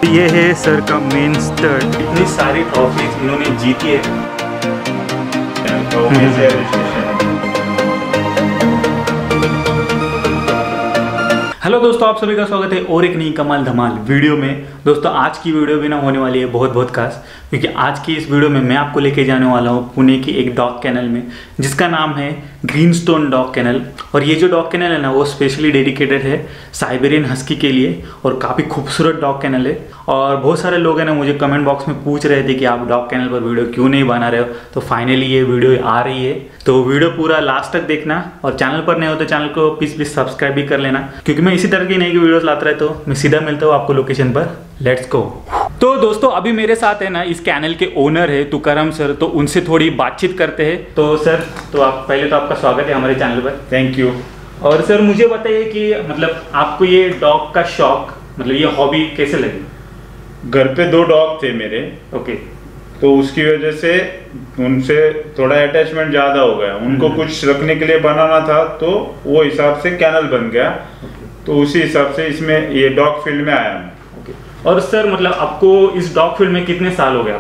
ये है सर का मेन स्टड। इतनी सारी ट्रॉफीज इन्होंने जीती है। हेलो दोस्तों, आप सभी का स्वागत है और एक नई कमाल धमाल वीडियो में। दोस्तों आज की वीडियो भी ना होने वाली है बहुत बहुत खास, क्योंकि आज की इस वीडियो में मैं आपको लेके जाने वाला हूँ पुणे की एक डॉग कैनल में, जिसका नाम है ग्रीनस्टोन डॉग कैनल। और ये जो डॉग कैनल है ना, वो स्पेशली डेडिकेटेड है साइबेरियन हस्की के लिए और काफ़ी खूबसूरत डॉग कैनल है। और बहुत सारे लोग हैं ना मुझे कमेंट बॉक्स में पूछ रहे थे कि आप डॉग कैनल पर वीडियो क्यों नहीं बना रहे हो, तो फाइनली ये वीडियो आ रही है। तो वीडियो पूरा लास्ट तक देखना, और चैनल पर नहीं हो तो चैनल को प्लीज़ सब्सक्राइब भी कर लेना, क्योंकि मैं इसी तरह की नई वीडियोस लाता रहता हूँ। मैं सीधा मिलता हूँ आपको लोकेशन पर। Let's go. तो दोस्तों अभी मेरे साथ है ना इस कैनल के ओनर है तुकाराम सर, तो उनसे थोड़ी बातचीत करते हैं। तो सर, तो आप पहले तो आपका स्वागत है हमारे चैनल पर। Thank you. और सर मुझे बताइए कि मतलब आपको ये डॉग का शौक, मतलब ये हॉबी कैसे लगी? घर पे 2 डॉग थे मेरे। ओके। तो उसकी वजह से उनसे थोड़ा अटैचमेंट ज़्यादा हो गया। उनको कुछ रखने के लिए बनाना था, तो वो हिसाब से कैनल बन गया। तो उसी हिसाब से इसमें ये डॉग फील्ड में आया मैं। और सर मतलब आपको इस डॉग फील्ड में कितने साल हो गया?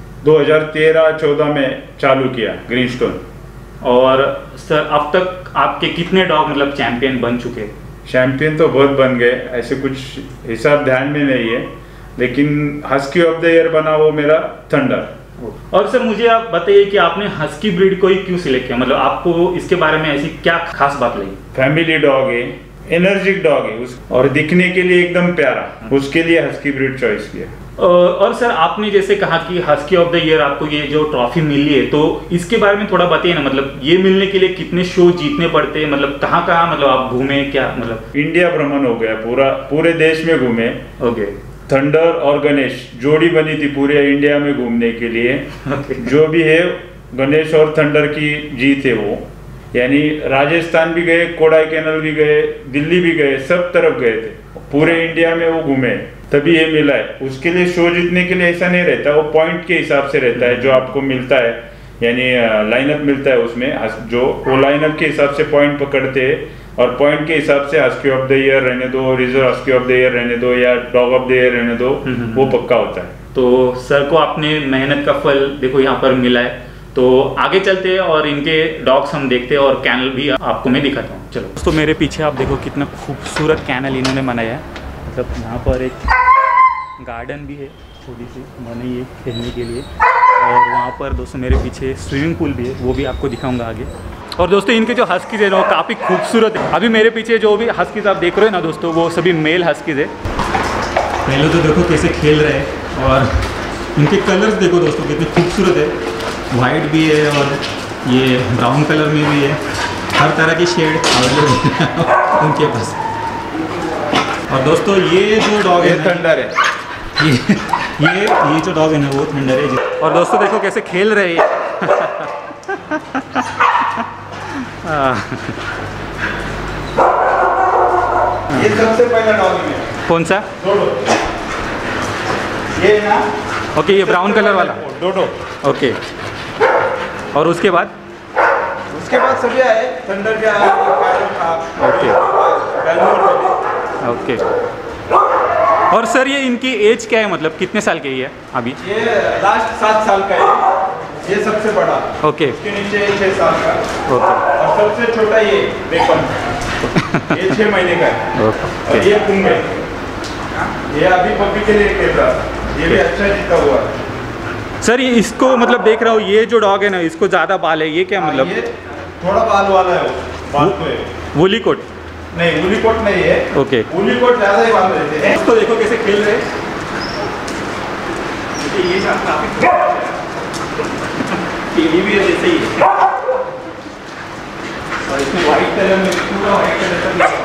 2013-14 में चालू किया ग्रीनस्टोन। और सर अब तक आपके कितने डॉग मतलब चैंपियन बन चुके? चैंपियन तो बहुत बन गए, ऐसे कुछ हिसाब ध्यान में नहीं है, लेकिन हस्की ऑफ द ईयर बना वो मेरा थंडर। और सर मुझे आप बताइए कि आपने हस्की ब्रीड को ही क्यों सिलेक्ट किया, मतलब आपको इसके बारे में ऐसी क्या खास बात लगी? फैमिली डॉग है, एनर्जिक डॉग है और दिखने के लिए एकदम प्यारा, उसके लिए हस्की ब्रीड चॉइस किया। और सर आपने जैसे कहा कि हस्की ऑफ द ईयर आपको ये जो ट्रॉफी मिली है, तो इसके बारे में थोड़ा बताइए ना, मतलब ये मिलने के लिए कितने शो जीतने पड़ते हैं, मतलब कहाँ कहाँ मतलब आप घूमे, क्या मतलब? इंडिया भ्रमण हो गया, पूरे देश में घूमे। ओके। थंडर और गणेश जोड़ी बनी थी पूरे इंडिया में घूमने के लिए। जो भी है गणेश और थंडर की जीत है वो, यानी राजस्थान भी गए, कोडाईकनाल भी गए, दिल्ली भी गए, सब तरफ गए थे, पूरे इंडिया में वो घूमे, तभी ये मिला है। उसके लिए शो जीतने के लिए ऐसा नहीं रहता, वो पॉइंट के हिसाब से रहता है जो आपको मिलता है, यानी लाइनअप मिलता है उसमें, जो वो लाइनअप के हिसाब से पॉइंट पकड़ते हैं, और पॉइंट के हिसाब से हस्की ऑफ द ईयर रहने दो, reserve husky of the year रहने दो, या डॉग ऑफ द ईयर रहने दो, वो पक्का होता है। तो सर को आपने मेहनत का फल देखो यहाँ पर मिला है। तो आगे चलते हैं और इनके डॉग्स हम देखते हैं और कैनल भी आपको मैं दिखाता हूँ। चलो दोस्तों, मेरे पीछे आप देखो कितना खूबसूरत कैनल इन्होंने बनाया है। मतलब यहाँ पर एक गार्डन भी है, छोटी सी बनी है खेलने के लिए, और वहाँ पर दोस्तों मेरे पीछे स्विमिंग पूल भी है, वो भी आपको दिखाऊंगा आगे। और दोस्तों इनके जो हस्कीज है वो काफ़ी खूबसूरत है। अभी मेरे पीछे जो भी हस्कीज आप देख रहे हो ना दोस्तों, वो सभी मेल हस्कीज है। पहले तो देखो कैसे खेल रहे हैं, और इनके कलर्स देखो दोस्तों कितने खूबसूरत है। वाइट भी है और ये ब्राउन कलर में भी है, हर तरह की शेड अवेलेबल है उनके पास। और दोस्तों ये जो डॉग है थंडर है, ये जो डॉग है ना वो थंडर है। और दोस्तों देखो कैसे खेल रहे हैं। ये सबसे पहला डॉग है। कौन सा? डोडो। ये ना, ओके, ये ब्राउन कलर वाला डोडो। ओके। और उसके बाद सभी आए, थंडर के आए, ओके ओके। और सर ये इनकी एज क्या है, मतलब कितने साल की है अभी? ये लास्ट 7 साल का है, ये सबसे बड़ा। ओके। इसके नीचे 6 साल का। ओके। और सबसे छोटा ये बेकन, ये 6 महीने का है। और ये पुंग है, ये अभी पपी के लिए खेल रहा है, ये भी अच्छा जीता हुआ है। सर ये इसको मतलब देख रहा हूँ, ये जो डॉग है ना इसको ज़्यादा बाल है, ये क्या मतलब? ये थोड़ा बाल वाला है, बाल तो है। Woolly coat? नहीं, वूली कोट नहीं है। ओके। वूली कोट ज़्यादा ही बाल रहते हैं। इसको देखो कैसे खेल रहे हैं। ये काफी भी है, जैसे ही है। और इसमें व्हाइट कलर में पूरा व्हाइट कलर का।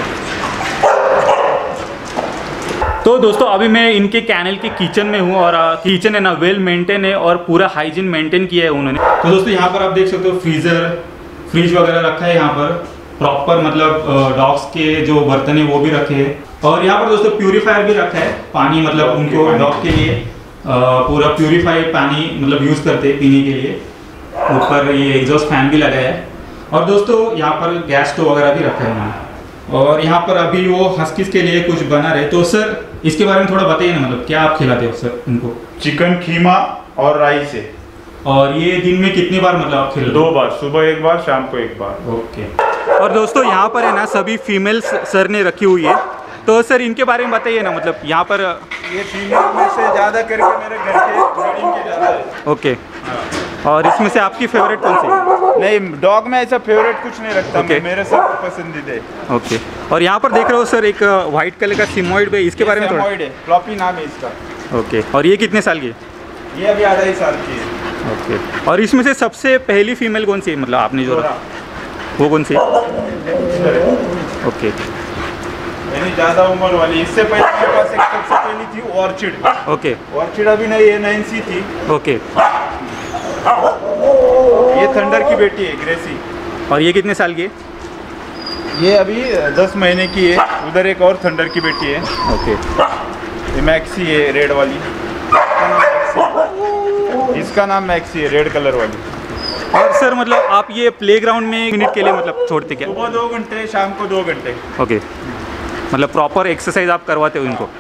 तो दोस्तों अभी मैं इनके कैनल के किचन में हूँ, और किचन है ना वेल मेंटेन है और पूरा हाइजीन मेंटेन किया है उन्होंने। तो दोस्तों यहाँ पर आप देख सकते हो फ्रिज वगैरह रखा है, यहाँ पर प्रॉपर मतलब डॉग्स के जो बर्तन है वो भी रखे हैं। और यहाँ पर दोस्तों प्यूरीफायर भी रखा है, पानी मतलब उनको डॉग के लिए पूरा प्यूरीफाई पानी मतलब यूज़ करते हैं पीने के लिए। ऊपर ये एग्जॉस्ट फैन भी लगाया है। और दोस्तों यहाँ पर गैस स्टोव वगैरह भी रखा है उन्होंने। और यहाँ पर अभी वो हस्कीज के लिए कुछ बना रहे। तो सर इसके बारे में थोड़ा बताइए ना, मतलब क्या आप खिलाते हो सर इनको? चिकन कीमा और राइस है। और ये दिन में कितनी बार मतलब आप खिलाते हो? 2 बार, सुबह 1 बार, शाम को 1 बार। ओके। और दोस्तों यहाँ पर है ना सभी फीमेल्स सर ने रखी हुई है, तो सर इनके बारे में बताइए ना, मतलब यहाँ पर ये फीमेल में से ज़्यादा करके मेरे घर के ब्रीडिंग के ज़्यादा है। ओके। और इसमें से आपकी फेवरेट कौन सी है? नहीं, डॉग में ऐसा फेवरेट कुछ नहीं रखता। Okay. मेरे सब पसंदीदा है। ओके। और यहाँ पर देख रहे हो सर एक वाइट कलर का सिमोइड भी, इसके बारे में थोड़ा? सिमोइड है, फ्लॉपी नाम है इसका। ओके। और ये कितने साल की है? ये अभी 2.5 साल की है। ओके। और इसमें से सबसे पहली फीमेल कौन सी है, मतलब आपने जो वो कौन सी है? ओके। यानी ज़्यादा उम्र वाली। इससे पहले मेरे पास एक सबसे पहली थी ऑर्चिड। ओके। ऑर्चिड अभी नहीं है, नैन्सी थी। ओके। ये थंडर की बेटी है, ग्रेसी। और ये कितने साल की है? ये अभी 10 महीने की है। उधर एक और थंडर की बेटी है। ओके। ये मैक्सी है, रेड वाली। इसका नाम मैक्सी है, रेड कलर वाली। और सर मतलब आप ये प्लेग्राउंड में मिनट के लिए मतलब छोड़ते क्या? सुबह 2 घंटे, शाम को 2 घंटे। ओके। मतलब प्रॉपर एक्सरसाइज आप करवाते हो इनको?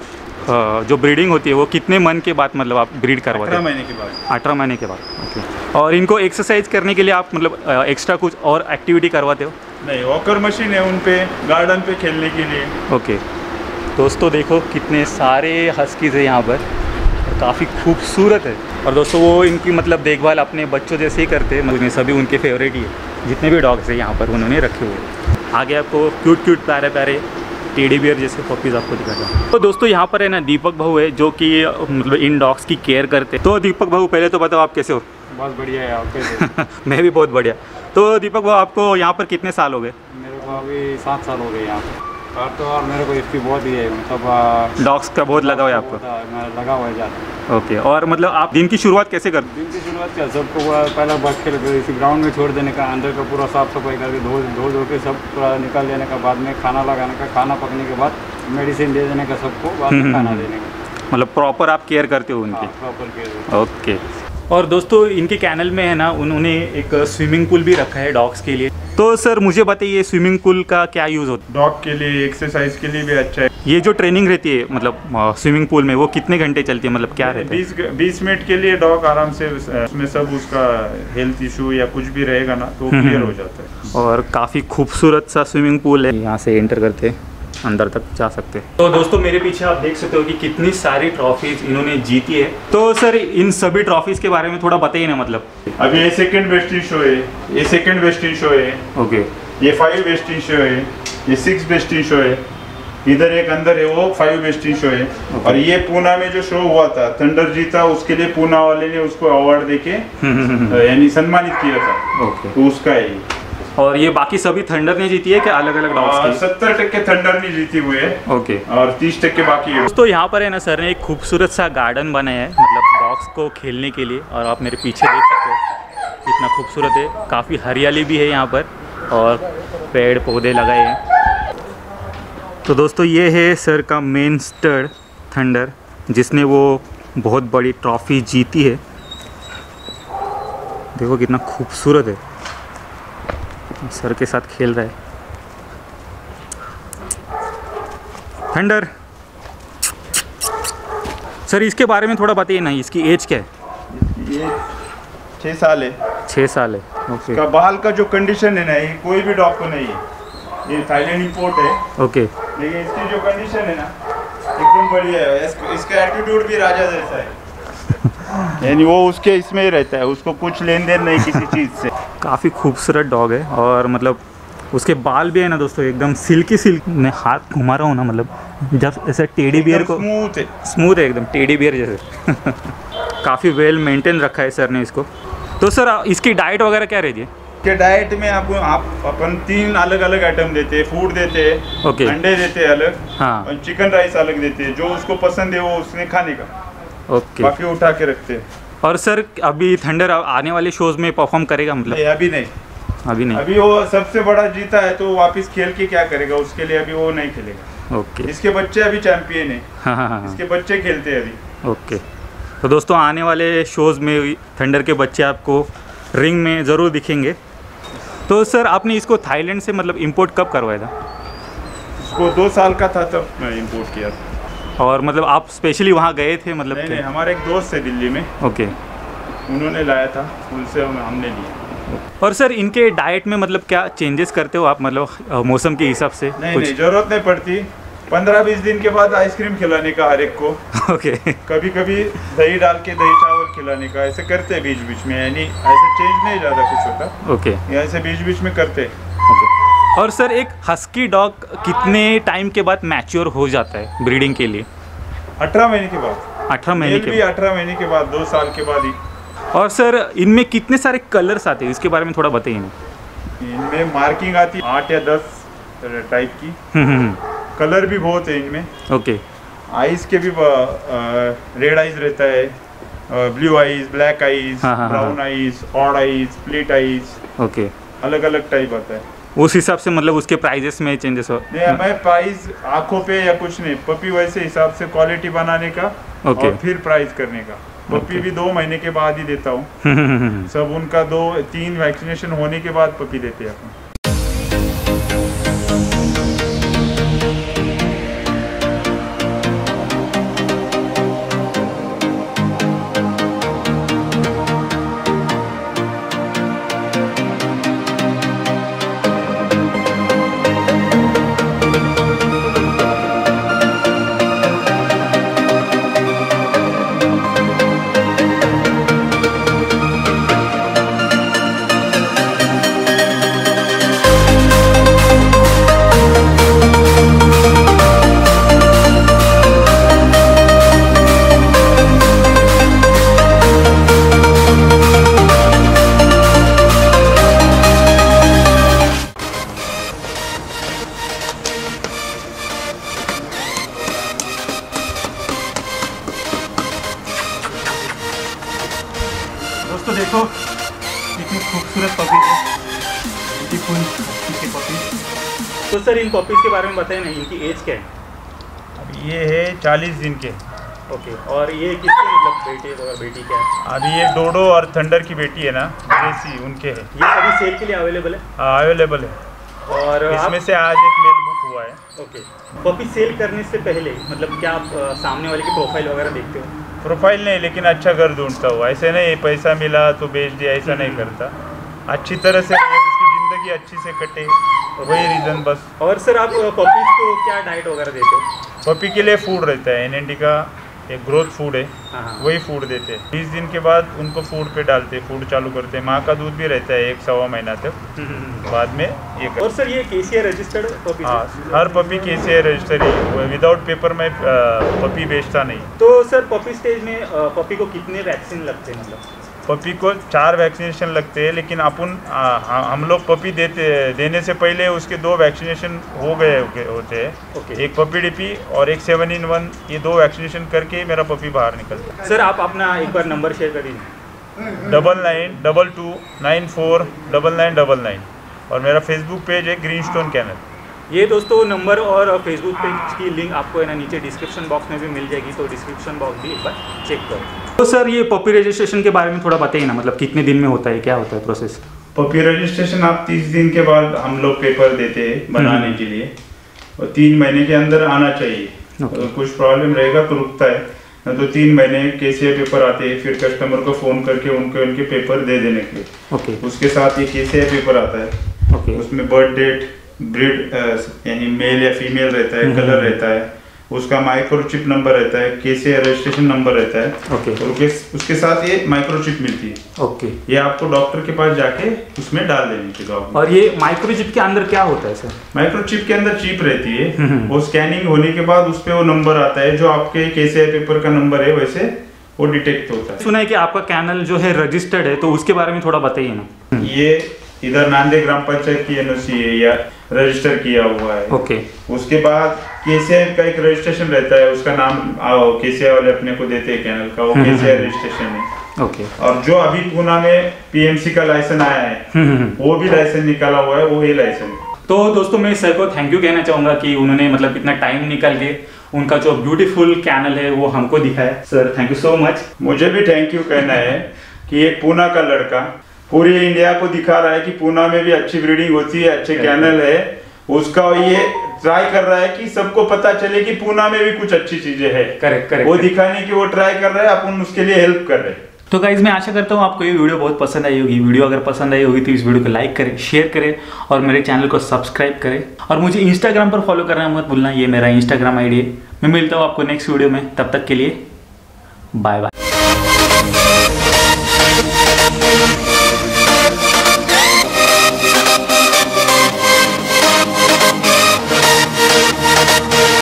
जो ब्रीडिंग होती है वो कितने मन के बाद मतलब आप ब्रीड करवाते हो? 18 महीने के बाद। 18 महीने के बाद। ओके। और इनको एक्सरसाइज करने के लिए आप मतलब एक्स्ट्रा कुछ और एक्टिविटी करवाते हो? नहीं, वॉकर मशीन है उन पे, गार्डन पे खेलने के लिए। ओके। दोस्तों देखो कितने सारे हस्कीज है यहाँ पर, काफ़ी खूबसूरत है। और दोस्तों वो इनकी मतलब देखभाल अपने बच्चों जैसे ही करते हैं, मतलब सभी उनके फेवरेट ही है। जितने भी डॉग्स हैं यहाँ पर उन्होंने रखे हुए हैं। आगे आपको क्यूट क्यूट प्यारे प्यारे टेडी बियर जैसे पपीज़ आपको दिखाता हूँ। तो दोस्तों यहाँ पर है ना दीपक भाऊ है जो कि मतलब इन डॉग्स की केयर करते हैं। तो दीपक भाऊ पहले तो बताओ आप कैसे हो? बहुत बढ़िया है। आप कैसे? मैं भी बहुत बढ़िया। तो दीपक भाऊ आपको यहाँ पर कितने साल हो गए? मेरे को अभी 7 साल हो गए यहाँ पे। और मेरे को इसकी बहुत ही है, मतलब डॉग्स का बहुत लगा हुआ है आपको? लगा हुआ है ज़्यादा। ओके। और मतलब आप दिन की शुरुआत कैसे करते? दिन की शुरुआत क्या, सबको पहला बस के इसी ग्राउंड में छोड़ देने का, अंदर का पूरा साफ सफाई करके धो के सब पूरा निकाल देने का, बाद में खाना लगाने का, खाना पकने के बाद मेडिसिन दे देने का सबको, बाद में खाना देने का। मतलब प्रॉपर आप केयर करते हो उनकी? Proper care. ओके। और दोस्तों इनके कैनल में है ना उन्होंने एक स्विमिंग पूल भी रखा है डॉग्स के लिए। तो सर मुझे बताइए स्विमिंग पूल का क्या यूज़ होता है? डॉग के लिए, एक्सरसाइज के लिए भी अच्छा है। ये जो ट्रेनिंग रहती है मतलब स्विमिंग पूल में, वो कितने घंटे चलती है, मतलब क्या रहता है? 20 मिनट के लिए डॉग आराम से उसमें सब उसका हेल्थ इशू या कुछ भी रहेगा ना तो क्लियर हो जाता है। और काफ़ी खूबसूरत सा स्विमिंग पूल है। यहाँ से एंटर करते हैं, अंदर तक जा सकते हैं। तो दोस्तों मेरे पीछे आप देख सकते हो कि कितनी सारी ट्रॉफीज इन्होंने जीती है। तो सर इन सभी ट्रॉफीज के बारे में थोड़ा बताइए ना, मतलब अभी ये सेकंड बेस्ट इन शो है, ये सेकंड बेस्ट इन शो है। ओके। ये 5 बेस्ट इन शो है, ये 6 बेस्ट इन शो है। इधर एक अंदर है वो 5 बेस्ट इन शो है। और ये पूना में जो शो हुआ था, थंडर जीता, उसके लिए पूना वाले ने उसको अवार्ड देके यानी सम्मानित किया था। ओके। तो उसका है। और ये बाकी सभी थंडर ने जीती है क्या, अलग अलग डॉग्स की? 70% थंडर ने जीती हुए है। ओके। और 30% बाकी है। दोस्तों यहाँ पर है ना सर ने एक खूबसूरत सा गार्डन बनाया है, मतलब डॉग्स को खेलने के लिए। और आप मेरे पीछे देख सकते हो कितना खूबसूरत है, काफ़ी हरियाली भी है यहाँ पर और पेड़ पौधे लगाए हैं। तो दोस्तों ये है सर का मेन स्टड थंडर, जिसने वो बहुत बड़ी ट्रॉफी जीती है। देखो कितना खूबसूरत है, सर के साथ खेल रहा है थंडर। सर इसके बारे में थोड़ा बताइए ना, इसकी एज क्या है? ये 6 साल है। 6 साल है। ओके। इसका बाल का जो कंडीशन है ना, ये कोई भी डॉग को नहीं है। ये थाईलैंड इंपोर्ट है। ओके। लेकिन इसकी जो कंडीशन है ना एकदम बढ़िया है। इसका एटीट्यूड भी राजा जैसा है। यानी वो उसके इसमें ही रहता है, उसको कुछ लेन देन नहीं किसी चीज़ से। काफ़ी खूबसूरत डॉग है और मतलब उसके बाल भी है ना दोस्तों एकदम सिल्की सिल्क। मैं हाथ घुमा रहा हूँ ना, मतलब जब ऐसे टेडी बियर को स्मूथ है एकदम टेडी बियर जैसे। काफ़ी वेल मेंटेन रखा है सर ने इसको। तो सर इसकी डाइट वगैरह क्या रहती है? के डाइट में आप अपन 3 अलग अलग आइटम देते हैं। फूड देते हैं, ओके। अंडे देते हैं अलग, हाँ। और चिकन राइस अलग देते हैं। जो उसको पसंद है वो उसने खाने का, ओके। बाकी उठा के रखते हैं। और सर अभी थंडर आने वाले शोज में परफॉर्म करेगा मतलब? अभी नहीं, अभी नहीं। अभी वो सबसे बड़ा जीता है तो वापस खेल के क्या करेगा, उसके लिए अभी वो नहीं खेलेगा। ओके। इसके बच्चे अभी चैंपियन है। हाँ हाँ हाँ। इसके बच्चे खेलते हैं अभी। ओके। तो दोस्तों आने वाले शोज़ में थंडर के बच्चे आपको रिंग में ज़रूर दिखेंगे। तो सर आपने इसको थाईलैंड से मतलब इंपोर्ट कब करवाया था? इसको 2 साल का था तब मैं इंपोर्ट किया था। और मतलब आप स्पेशली वहाँ गए थे मतलब? नहीं, हमारे एक दोस्त है दिल्ली में, ओके, उन्होंने लाया था, उनसे हमने लिया। और सर इनके डाइट में मतलब क्या चेंजेस करते हो आप, मतलब मौसम के हिसाब से? नहीं, जरूरत नहीं पड़ती। 15-20 दिन के बाद आइसक्रीम खिलाने का हर एक को। ओके। कभी कभी दही डाल के दही चावल खिलाने का, ऐसे करते हैं बीच बीच में, यानी ऐसे चेंज नहीं ज़्यादा कुछ होता। ओके, ऐसे बीच बीच में करते। ओके। और सर एक हस्की डॉग कितने टाइम के बाद मैच्योर हो जाता है ब्रीडिंग के लिए? 18 महीने के बाद। 18 महीने के बाद? 18 महीने के बाद, 2 साल के बाद ही। और सर इनमें कितने सारे कलर्स आते हैं, इसके बारे में थोड़ा बताइए ना। इनमें मार्किंग आती है 8 या 10 टाइप की। कलर भी बहुत है इनमें। ओके। आइज के भी रेड आइज रहता है, blue eyes, black eyes, brown eyes, odd eyes, split eyes. Okay, अलग अलग टाइप आता है। उस हिसाब से मतलब उसके प्राइजेस में चेंजेस हो? नहीं, मैं प्राइस आंखों पे या कुछ नहीं, पपी वैसे हिसाब से क्वालिटी बनाने का और फिर प्राइस करने का। पपी भी 2 महीने के बाद ही देता हूँ। सब उनका 2-3 वैक्सीनेशन होने के बाद पपी देते हैं अपन। दोस्तों देखो कितनी खूबसूरत पपीज है, ब्यूटीफुल पपीज। तो सर इन पपीज के बारे में बताइए ना, इनकी एज क्या है? अब ये है 40 दिन के। ओके, और ये किसकी मतलब बेटे और बेटी क्या है? अभी ये डोडो और थंडर की बेटी है ना, देसी, उनके है। ये सभी सेल के लिए अवेलेबल है? हाँ, अवेलेबल है। और इसमें से आज एक मेल बुक हुआ है। ओके, पपी सेल करने से पहले मतलब क्या आप सामने वाले की प्रोफाइल वगैरह देखते हो? प्रोफाइल नहीं, लेकिन अच्छा घर ढूंढता हूँ। ऐसे नहीं पैसा मिला तो बेच दिया, ऐसा नहीं करता। अच्छी तरह से उसकी ज़िंदगी अच्छी से कटे, वही रीज़न बस। और सर आप पपीज़ को क्या डाइट वगैरह देते हो? पपी के लिए फूड रहता है, एनएनडी का एक ग्रोथ फूड है, वही फूड देते हैं। 20 दिन के बाद उनको फूड पे डालते, फूड चालू करते हैं। माँ का दूध भी रहता है 1-1.25 महीना तक, बाद में ये और सर ये केसीआई रजिस्टर्ड पपी? हाँ, हर पपी केसीआई रजिस्टर्ड है। विदाउट पेपर में पपी बेचता नहीं। तो सर पपी स्टेज में पपी को कितने वैक्सीन लगते हैं? मतलब पपी को 4 वैक्सीनेशन लगते हैं, लेकिन अपन हम लोग पपी देने से पहले उसके 2 वैक्सीनेशन हो गए होते हैं। एक पपी डीपी और एक 7-in-1, ये 2 वैक्सीनेशन करके मेरा पपी बाहर निकलता है। सर आप अपना एक बार नंबर शेयर कर दीजिए। 9922949999 और मेरा फेसबुक पेज है ग्रीनस्टोन कैनल। ये दोस्तों नंबर और फेसबुक पेज की लिंक आपको है ना नीचे डिस्क्रिप्शन बॉक्स में भी मिल जाएगी, तो डिस्क्रिप्शन बॉक्स भी एक बार चेक करो। तो सर ये पपी रजिस्ट्रेशन के बारे में थोड़ा बताइए ना, मतलब कितने दिन में होता है, क्या होता है प्रोसेस? पपी रजिस्ट्रेशन आप 30 दिन के बाद हम लोग पेपर देते हैं बनाने के लिए, और 3 महीने के अंदर आना चाहिए। तो कुछ प्रॉब्लम रहेगा तो रुकता है, न तो 3 महीने केसीआई पेपर आते हैं, फिर कस्टमर को फ़ोन करके उनके पेपर दे देने के लिए। उसके साथ ये केसीआई पेपर आता है। उसमें बर्थ डेट, ब्रीड यानी मेल या फीमेल रहता है, कलर रहता है, उसका माइक्रोचिप नंबर रहता है, केसीआई रजिस्ट्रेशन नंबर रहता है। और उसके साथ ये माइक्रोचिप मिलती है। ये आपको डॉक्टर के पास जाके उसमें डाल देनी चाहिए डॉग। और ये माइक्रोचिप के अंदर क्या होता है सर? माइक्रोचिप के अंदर चिप रहती है, वो स्कैनिंग होने के बाद उस पे वो नंबर आता है, जो आपके केसीआई पेपर का नंबर है, वैसे वो डिटेक्ट होता है। सुना है कि आपका कैनल जो है रजिस्टर्ड है, तो उसके बारे में थोड़ा बताइए ना। ये इधर नांदे ग्राम पंचायत की एनओसी है या रजिस्टर किया हुआ है। उसके बाद केसीआई का एक रजिस्ट्रेशन रहता है, उसका नाम केसीआई वाले अपने को देते हैं कैनल का, वो केसीआई रजिस्ट्रेशन है। और जो अभी पूना में पीएमसी का लाइसेंस आया है, वो भी लाइसेंस निकाला हुआ है, वो ये लाइसेंस। तो दोस्तों मैं सर को थैंक यू कहना चाहूंगा कि उन्होंने मतलब इतना टाइम निकाल के उनका जो ब्यूटीफुल कैनल है वो हमको दिखाया। Sir thank you so much. मुझे भी थैंक यू कहना है कि एक पूना का लड़का पूरे इंडिया को दिखा रहा है कि पूना में भी अच्छी ब्रीडिंग होती है, अच्छे कैनल है, उसका ये ट्राई कर रहा है कि सबको पता चले कि पूना में भी कुछ अच्छी चीजें है। करेक्ट वो दिखाने की वो ट्राई कर रहा है, अपन उसके लिए हेल्प कर रहे हैं। तो गाइज मैं आशा करता हूँ आपको ये वीडियो बहुत पसंद आई होगी। वीडियो अगर पसंद आई होगी तो इस वीडियो को लाइक करें, शेयर करें और मेरे चैनल को सब्सक्राइब करें। और मुझे इंस्टाग्राम पर फॉलो करना मत भूलना, ये मेरा इंस्टाग्राम आईडी है। मैं मिलता हूँ आपको नेक्स्ट वीडियो में, तब तक के लिए बाय बाय।